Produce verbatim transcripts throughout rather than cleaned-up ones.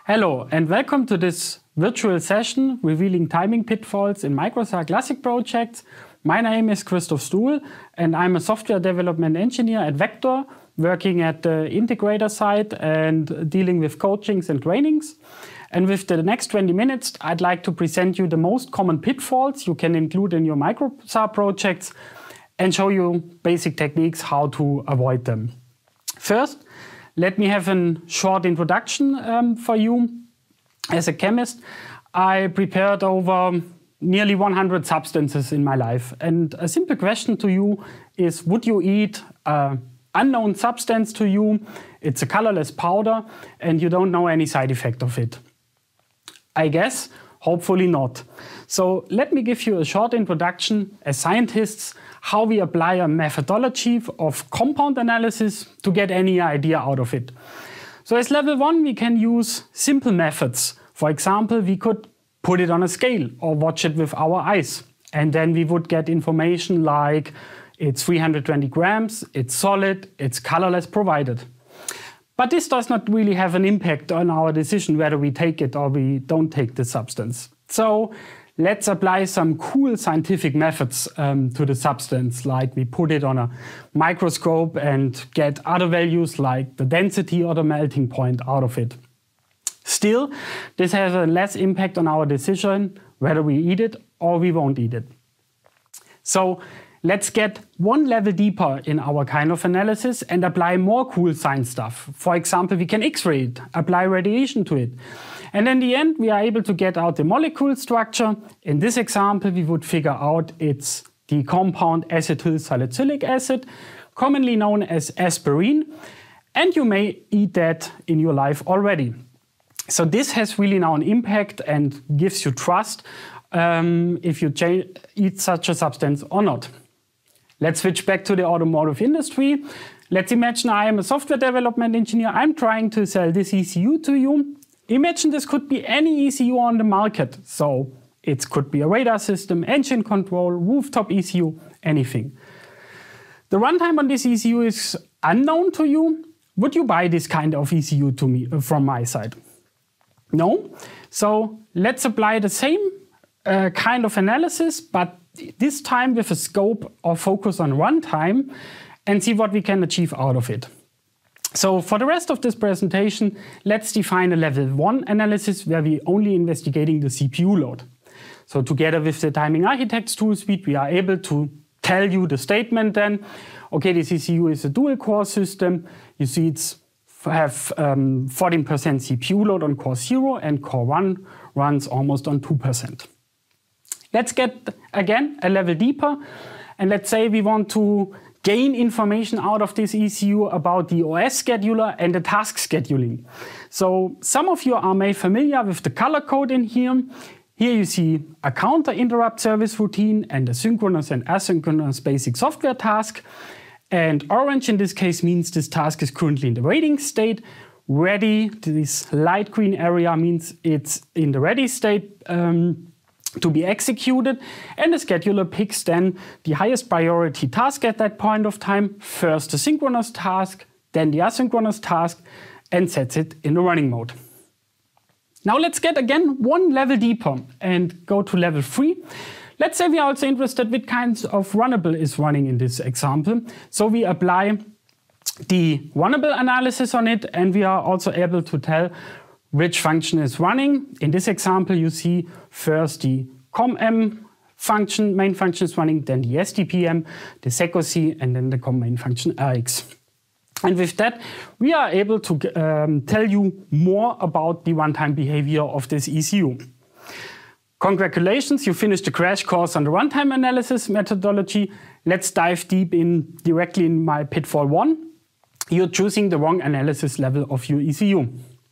Hello and welcome to this virtual session revealing timing pitfalls in MICROSAR Classic projects. My name is Christoph Stuhl and I'm a software development engineer at Vector, working at the integrator side and dealing with coachings and trainings. And with the next twenty minutes, I'd like to present you the most common pitfalls you can include in your MICROSAR projects and show you basic techniques how to avoid them. First, let me have a short introduction um, for you. As a chemist, I prepared over nearly one hundred substances in my life. And a simple question to you is, would you eat an unknown substance to you? It's a colorless powder and you don't know any side effect of it. I guess, hopefully not. So let me give you a short introduction as scientists, how we apply a methodology of compound analysis to get any idea out of it. So as level one, we can use simple methods. For example, we could put it on a scale or watch it with our eyes. And then we would get information like it's three hundred twenty grams, it's solid, it's colorless provided. But this does not really have an impact on our decision whether we take it or we don't take the substance. So let's apply some cool scientific methods um, to the substance, like we put it on a microscope and get other values like the density or the melting point out of it. Still, this has a less impact on our decision whether we eat it or we won't eat it. So let's get one level deeper in our kind of analysis and apply more cool science stuff. For example, we can X-ray it, apply radiation to it. And in the end, we are able to get out the molecule structure. In this example, we would figure out it's the compound acetyl salicylic acid, commonly known as aspirin. And you may eat that in your life already. So this has really now an impact and gives you trust um, if you eat such a substance or not. Let's switch back to the automotive industry. Let's imagine I am a software development engineer. I'm trying to sell this E C U to you. Imagine this could be any E C U on the market. So it could be a radar system, engine control, rooftop E C U, anything. The runtime on this E C U is unknown to you. Would you buy this kind of E C U to me from my side? No. So let's apply the same uh, kind of analysis, but this time with a scope or focus on runtime and see what we can achieve out of it. So for the rest of this presentation, let's define a level one analysis where we only investigating the C P U load. So together with the timing architects tool suite, we are able to tell you the statement then, okay, this E C U is a dual core system. You see it's have um, fourteen percent C P U load on core zero and core one runs almost on two percent. Let's get, again, a level deeper. And let's say we want to gain information out of this E C U about the O S scheduler and the task scheduling. So some of you are maybe familiar with the color code in here. Here you see a counter interrupt service routine and a synchronous and asynchronous basic software task. And orange in this case means this task is currently in the waiting state. Ready, this light green area means it's in the ready state um, to be executed. And the scheduler picks then the highest priority task at that point of time. First the synchronous task, then the asynchronous task, and sets it in the running mode. Now let's get again one level deeper and go to level three. Let's say we are also interested what kinds of runnable is running in this example. So we apply the runnable analysis on it and we are also able to tell which function is running. In this example, you see first the com.m function, main function is running, then the S D P M, the secoc, and then the com main function R X. And with that, we are able to um, tell you more about the runtime behavior of this E C U. Congratulations, you finished the crash course on the runtime analysis methodology. Let's dive deep in directly in my pitfall one. You're choosing the wrong analysis level of your E C U.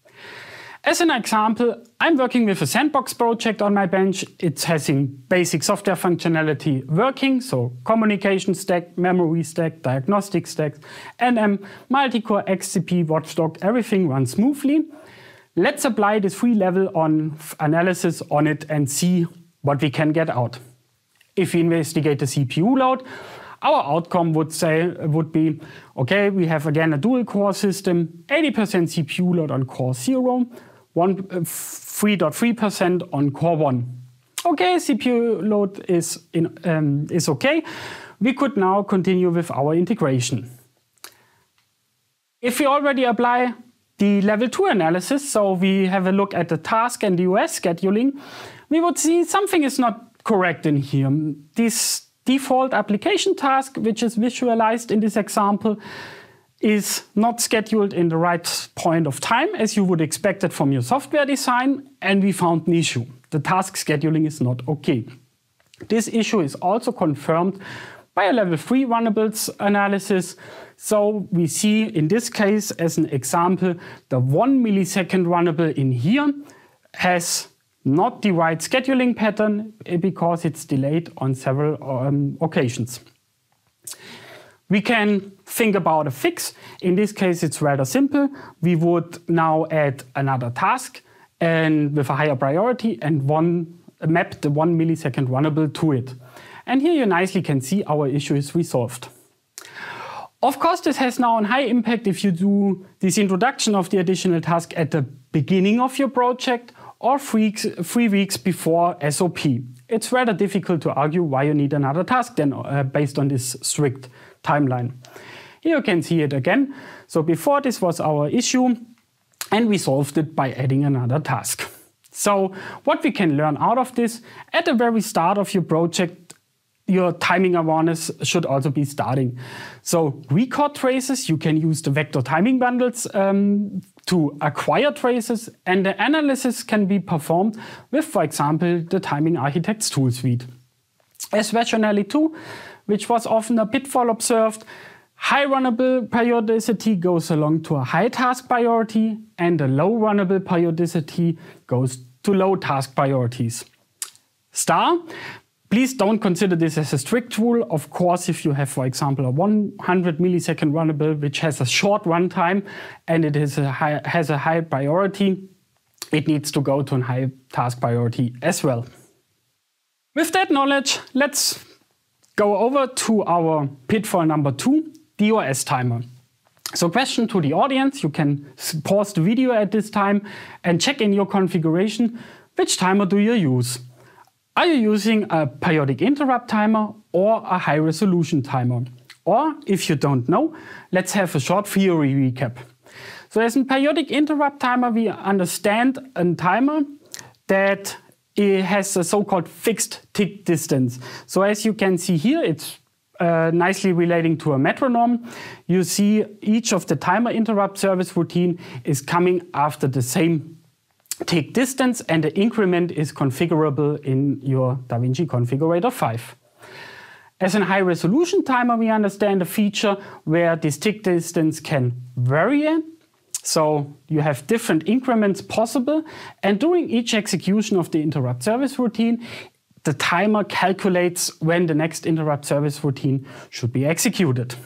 As an example, I'm working with a sandbox project on my bench. It's having basic software functionality working, so communication stack, memory stack, diagnostic stacks, N M, multi-core, X C P, watchdog, everything runs smoothly. Let's apply this three level on analysis on it and see what we can get out. If we investigate the C P U load, our outcome would say would be, okay, we have again a dual core system, eighty percent C P U load on core zero, three point three percent on core one. Okay, C P U load is, in, um, is okay. We could now continue with our integration. If we already apply the level two analysis, so we have a look at the task and the U S scheduling, we would see something is not correct in here. This default application task, which is visualized in this example, is not scheduled in the right point of time as you would expect it from your software design, and we found an issue. The task scheduling is not okay. This issue is also confirmed by a level three runnables analysis. So we see in this case, as an example, the one millisecond runnable in here has not the right scheduling pattern because it's delayed on several um, occasions. We can think about a fix. In this case, it's rather simple. We would now add another task and with a higher priority and one map the one millisecond runnable to it. And here you nicely can see our issue is resolved. Of course, this has now a high impact if you do this introduction of the additional task at the beginning of your project or three, three weeks before S O P. It's rather difficult to argue why you need another task then uh, based on this strict timeline. Here you can see it again. So before this was our issue and we solved it by adding another task. So what we can learn out of this, at the very start of your project, your timing awareness should also be starting. So record traces, you can use the vector timing bundles um, to acquire traces, and the analysis can be performed with, for example, the Timing Architects tool suite. As versionally two, which was often a pitfall observed, high runnable periodicity goes along to a high task priority, and a low runnable periodicity goes to low task priorities. Star. Please don't consider this as a strict rule. Of course, if you have, for example, a one hundred millisecond runnable which has a short runtime and it is a high, has a high priority, it needs to go to a high task priority as well. With that knowledge, let's go over to our pitfall number two, the O S timer. So question to the audience, you can pause the video at this time and check in your configuration, which timer do you use? Are you using a periodic interrupt timer or a high resolution timer? Or if you don't know, let's have a short theory recap. So as a periodic interrupt timer, we understand a timer that it has a so-called fixed tick distance. So as you can see here, it's uh, nicely relating to a metronome. You see each of the timer interrupt service routine is coming after the same tick distance, and the increment is configurable in your DaVinci Configurator five. As a high resolution timer, we understand a feature where this tick distance can vary. So you have different increments possible, and during each execution of the interrupt service routine, the timer calculates when the next interrupt service routine should be executed.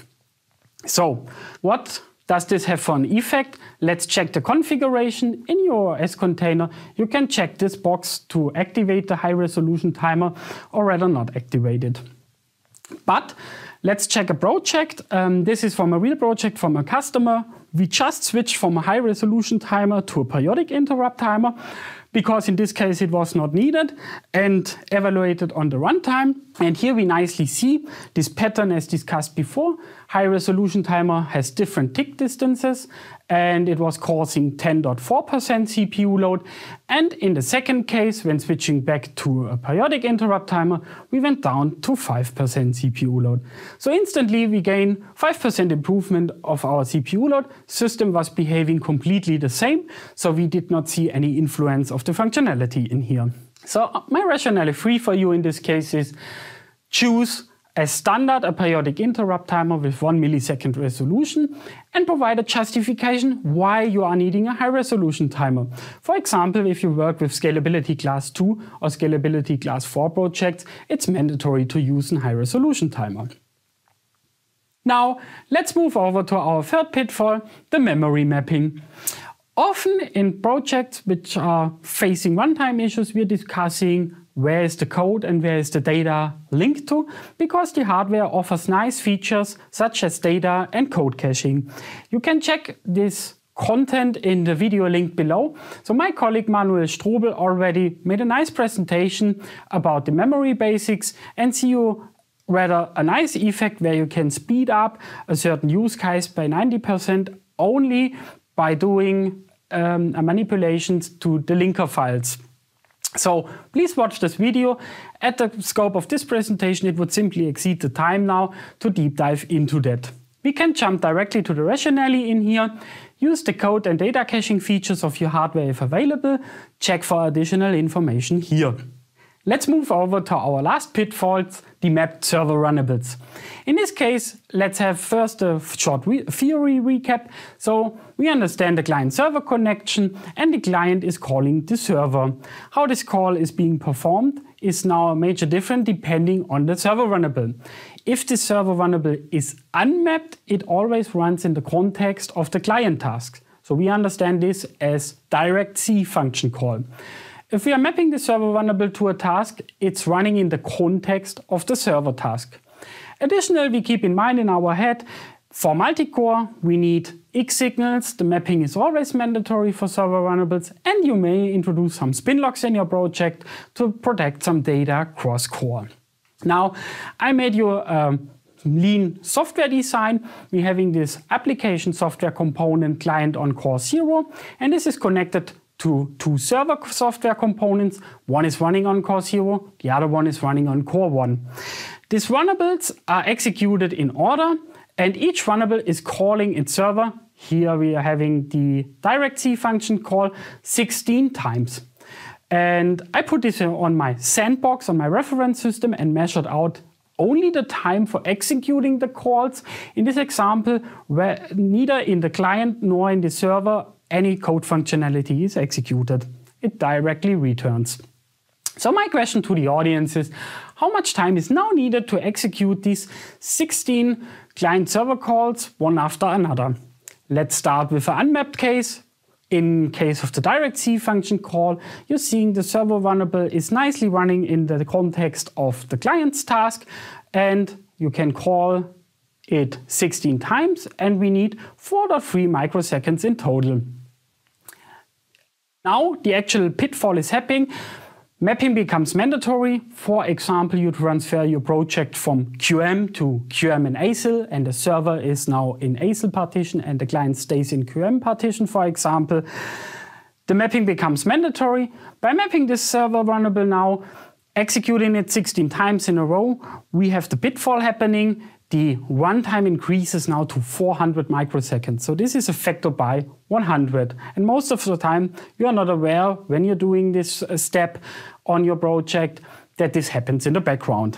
So what does this have for an effect? Let's check the configuration in your O S container. You can check this box to activate the high resolution timer or rather not activate it. But let's check a project. Um, this is from a real project from a customer. We just switched from a high resolution timer to a periodic interrupt timer because in this case it was not needed, and evaluated on the runtime. And here we nicely see this pattern as discussed before. High resolution timer has different tick distances and it was causing ten point four percent C P U load. And in the second case, when switching back to a periodic interrupt timer, we went down to five percent C P U load. So instantly we gain five percent improvement of our C P U load. System was behaving completely the same, so we did not see any influence of the functionality in here. So my rationale three for you in this case is choose as standard a periodic interrupt timer with one millisecond resolution and provide a justification why you are needing a high resolution timer. For example, if you work with Scalability Class two or Scalability Class four projects, it's mandatory to use a high resolution timer. Now, let's move over to our third pitfall, the memory mapping. Often in projects which are facing runtime issues, we're discussing where is the code and where is the data linked to, because the hardware offers nice features such as data and code caching. You can check this content in the video link below. So my colleague Manuel Strobel already made a nice presentation about the memory basics, and see you rather a nice effect where you can speed up a certain use case by ninety percent only by doing um, manipulations to the linker files. So please watch this video. At the scope of this presentation, it would simply exceed the time now to deep dive into that. We can jump directly to the rationale in here, use the code and data caching features of your hardware if available, check for additional information here. Let's move over to our last pitfalls, the mapped server runnables. In this case, let's have first a short re theory recap. So we understand the client-server connection, and the client is calling the server. How this call is being performed is now a major difference depending on the server runnable. If the server runnable is unmapped, it always runs in the context of the client task. So we understand this as direct C function call. If we are mapping the server runnable to a task, it's running in the context of the server task. Additionally, we keep in mind in our head, for multi-core, we need X signals. The mapping is always mandatory for server runnables, and you may introduce some spin locks in your project to protect some data cross-core. Now, I made you a lean software design. We're having this application software component client on core zero, and this is connected to two server software components. One is running on core zero, the other one is running on core one. These runnables are executed in order, and each runnable is calling its server. Here we are having the direct C function call sixteen times. And I put this on my sandbox on my reference system and measured out only the time for executing the calls. In this example, where neither in the client nor in the server any code functionality is executed. It directly returns. So my question to the audience is, how much time is now needed to execute these sixteen client-server calls one after another? Let's start with an unmapped case. In case of the direct C function call, you're seeing the server runnable is nicely running in the context of the client's task, and you can call it sixteen times, and we need four point three microseconds in total. Now the actual pitfall is happening. Mapping becomes mandatory. For example, you transfer your project from Q M to Q M in A S I L, and the server is now in A S I L partition and the client stays in Q M partition, for example. The mapping becomes mandatory. By mapping this server runnable now, executing it sixteen times in a row, we have the pitfall happening. The runtime increases now to four hundred microseconds. So this is a factor by one hundred. And most of the time, you are not aware when you're doing this step on your project that this happens in the background.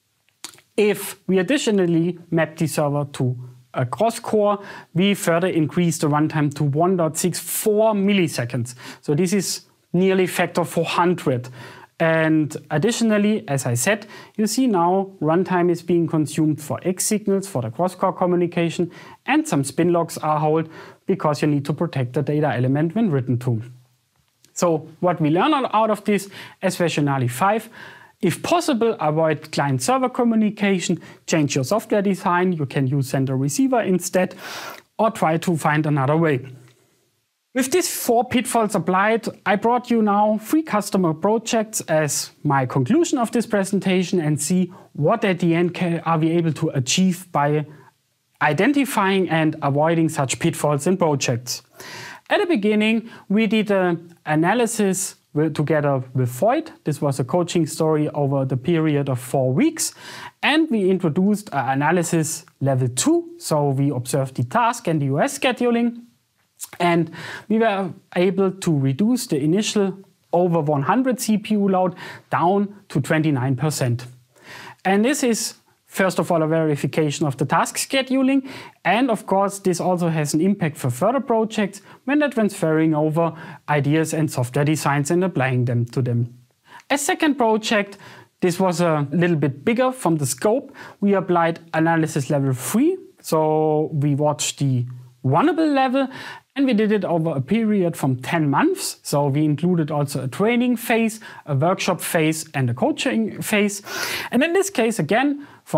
If we additionally map the server to a cross-core, we further increase the runtime to one point six four milliseconds. So this is nearly factor four hundred. And additionally, as I said, you see now runtime is being consumed for X signals for the cross-core communication, and some spin locks are held because you need to protect the data element when written to. So what we learn out of this as rationale five, if possible, avoid client-server communication, change your software design, you can use sender-receiver instead, or try to find another way. With these four pitfalls applied, I brought you now three customer projects as my conclusion of this presentation, and see what at the end can, are we able to achieve by identifying and avoiding such pitfalls in projects. At the beginning, we did an analysis together with Void. This was a coaching story over the period of four weeks. And we introduced an analysis level two. So we observed the task and the U S scheduling. And we were able to reduce the initial over one hundred C P U load down to twenty-nine percent. And this is, first of all, a verification of the task scheduling. And of course, this also has an impact for further projects when they're transferring over ideas and software designs and applying them to them. A second project, this was a little bit bigger from the scope. We applied analysis level three. So we watched the runnable level, and we did it over a period from ten months. So we included also a training phase, a workshop phase, and a coaching phase. And in this case, again, from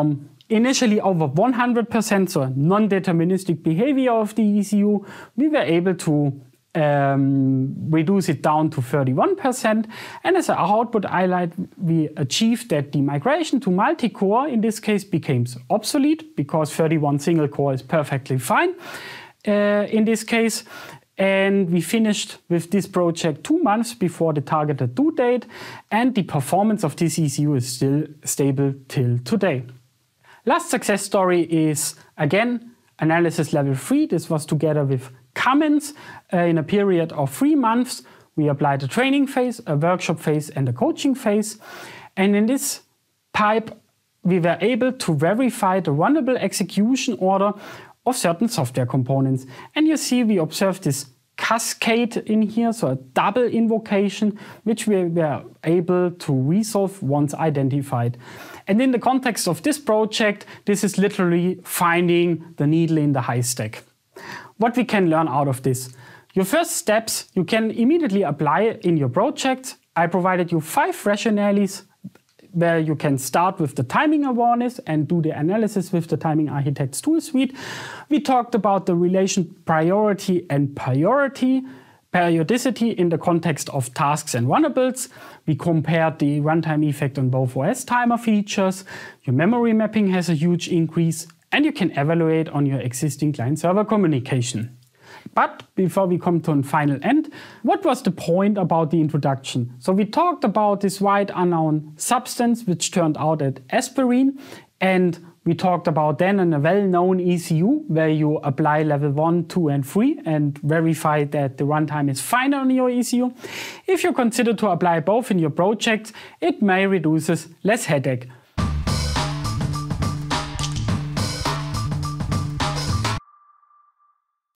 initially over one hundred percent, so non-deterministic behavior of the E C U, we were able to um, reduce it down to thirty-one percent. And as an output highlight, we achieved that the migration to multi-core in this case became obsolete because thirty-one single core is perfectly fine uh, in this case. And we finished with this project two months before the targeted due date, and the performance of this E C U is still stable till today. Last success story is, again, analysis level three. This was together with Cummins uh, in a period of three months. We applied a training phase, a workshop phase, and a coaching phase. And in this pipe, we were able to verify the runnable execution order of certain software components. And you see we observed this cascade in here, so a double invocation, which we were able to resolve once identified. And in the context of this project, this is literally finding the needle in the haystack. What we can learn out of this? Your first steps you can immediately apply in your project. I provided you five rationales where you can start with the timing awareness and do the analysis with the Timing Architects tool suite. We talked about the relation priority and priority, periodicity in the context of tasks and runnables. We compared the runtime effect on both O S timer features. Your memory mapping has a huge increase, and you can evaluate on your existing client-server communication. But before we come to a final end, what was the point about the introduction? So we talked about this wide unknown substance which turned out at aspirin, and we talked about then a well-known E C U where you apply level one, two and three and verify that the runtime is fine on your E C U. If you consider to apply both in your project, it may reduce less headache.